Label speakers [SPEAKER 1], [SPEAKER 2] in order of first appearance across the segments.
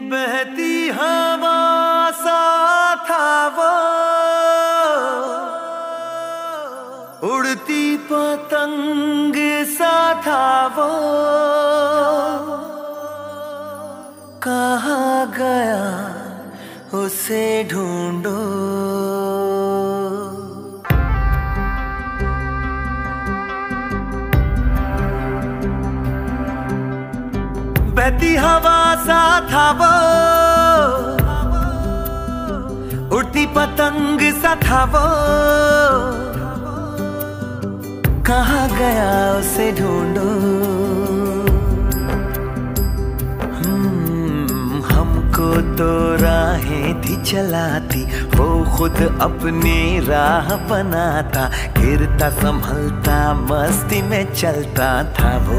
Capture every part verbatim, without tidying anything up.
[SPEAKER 1] बहती हवा सा था वो, उड़ती पतंग सा था वो, कहाँ गया उसे ढूंढो। बहती हवा सा था वो, उड़ती पतंग सा था वो, कहाँ गया उसे ढूंढो। हम्म, हमको तो राहें थी चलाती, वो खुद अपनी राह बनाता, गिरता संभलता मस्ती में चलता था वो।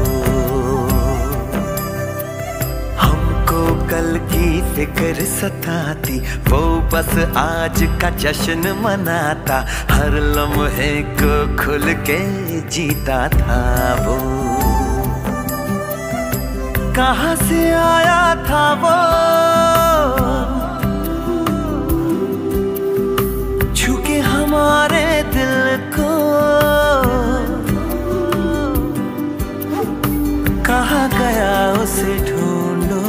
[SPEAKER 1] कल की फिक्र सताती, वो बस आज का जश्न मनाता, हर लम्हे को खुल के जीता था वो। कहाँ से आया था वो, छू के हमारे दिल को, कहाँ गया उसे ढूंढो।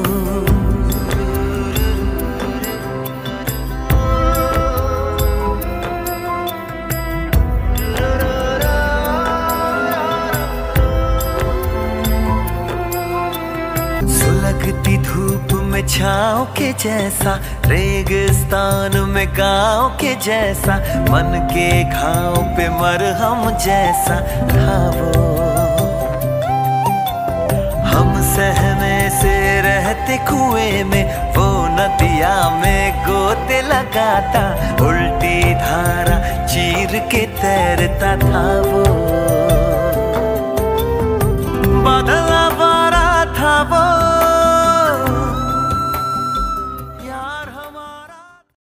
[SPEAKER 1] लगती धूप में छाँव के जैसा, रेगिस्तान में गाँव के जैसा, मन के घाव पे मरहम जैसा था वो। हम सहमे से रहते कुएं में, वो नदिया में गोते लगाता, उल्टी धारा चीर के तैरता था वो।